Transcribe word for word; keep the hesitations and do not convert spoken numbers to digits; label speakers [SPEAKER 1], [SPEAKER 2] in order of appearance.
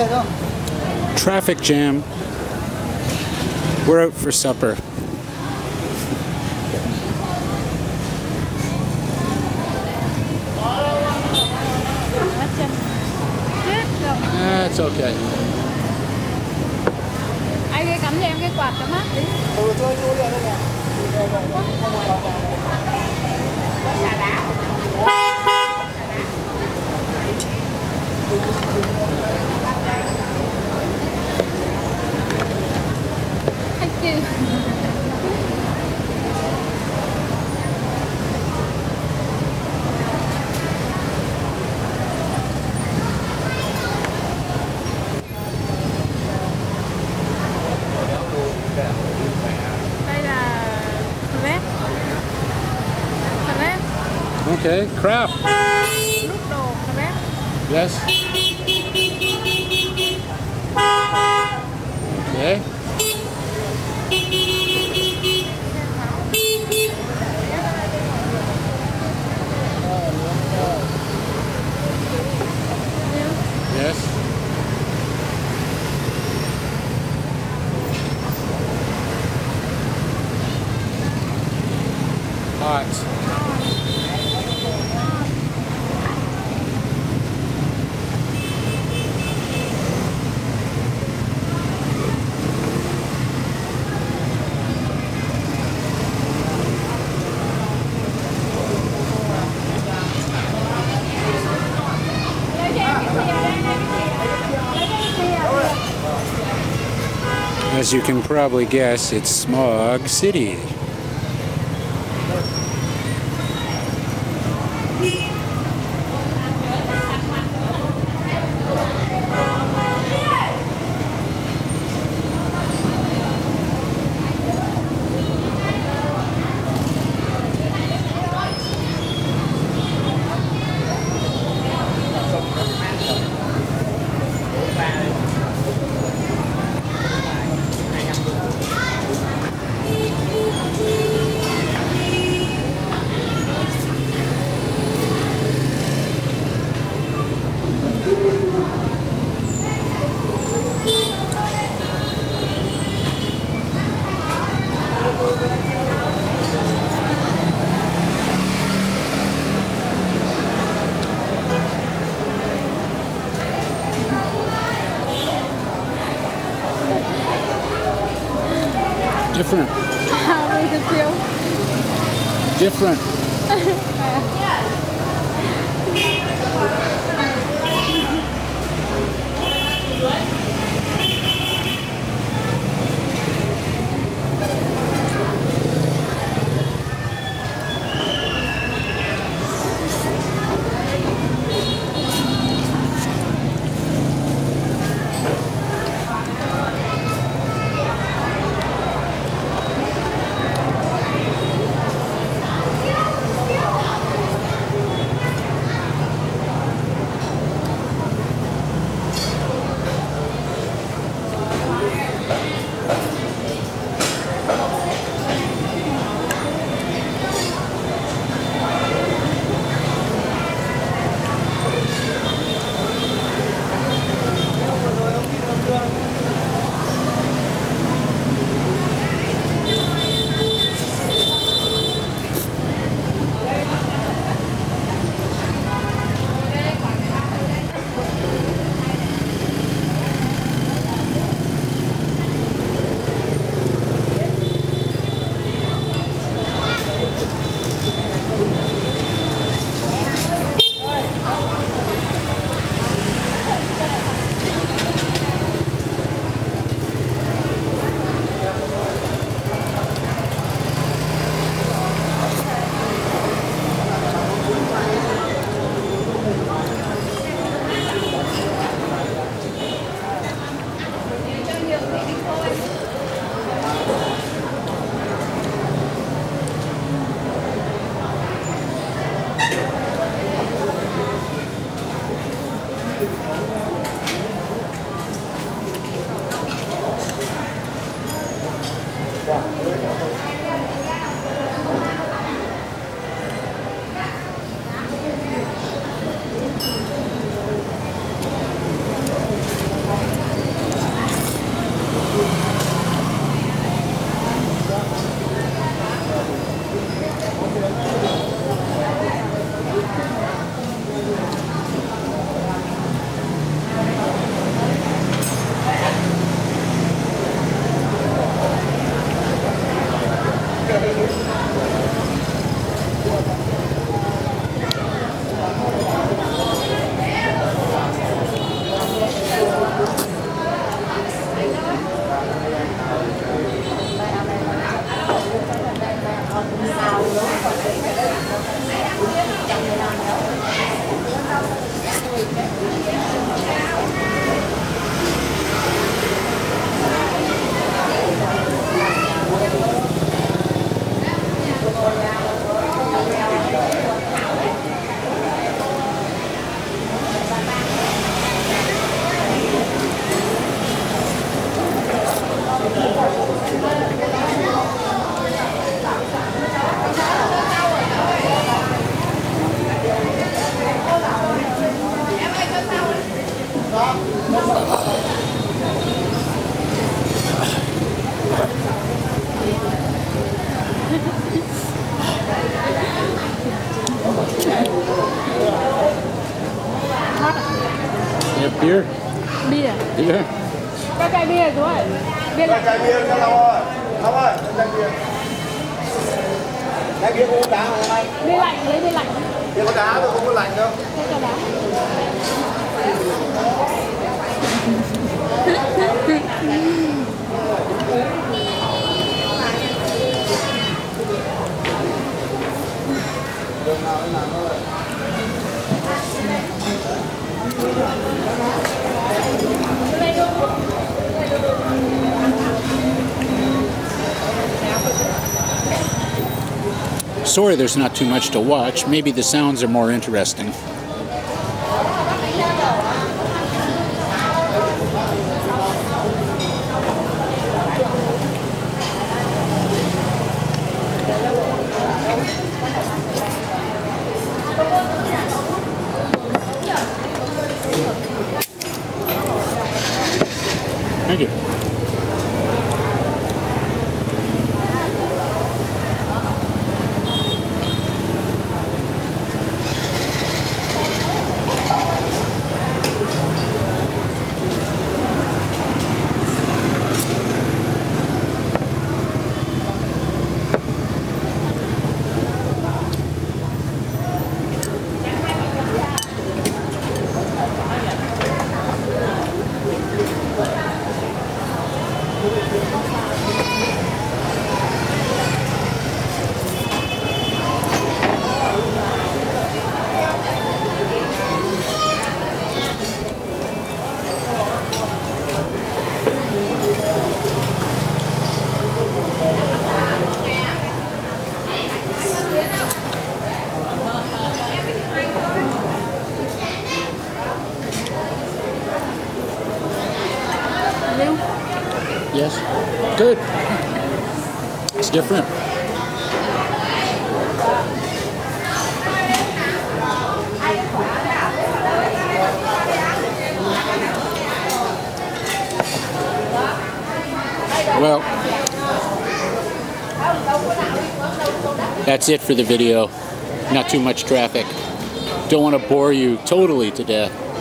[SPEAKER 1] Traffic jam. We're out for supper. That's okay.
[SPEAKER 2] Ai ghê cắm cho em cái quạt cho mát tí. Xà đá. Thank you. Đây là crab. Crab.
[SPEAKER 1] Okay, crab.
[SPEAKER 2] Noodle crab.
[SPEAKER 1] Yes. Okay. Yes. Hot. As you can probably guess, it's Smog City. Different.
[SPEAKER 2] How does it feel?
[SPEAKER 1] Different. You have beer?
[SPEAKER 2] Bia.
[SPEAKER 1] Yeah.
[SPEAKER 2] Cho chai bia chú ơi. Bia lạnh.
[SPEAKER 3] Chai bia cho Long ơi. Long ơi, chai bia. Chai bia uống đá không anh?
[SPEAKER 2] Bia lạnh, lấy bia lạnh.
[SPEAKER 3] Bia có đá thôi, không có lạnh đâu.
[SPEAKER 2] Cho cho đá.
[SPEAKER 3] Đường nào cũng làm thôi.
[SPEAKER 1] Sorry there's not too much to watch. Maybe the sounds are more interesting. Thank you. Yes. Good. It's different. Well, that's it for the video. Not too much traffic. Don't want to bore you totally to death.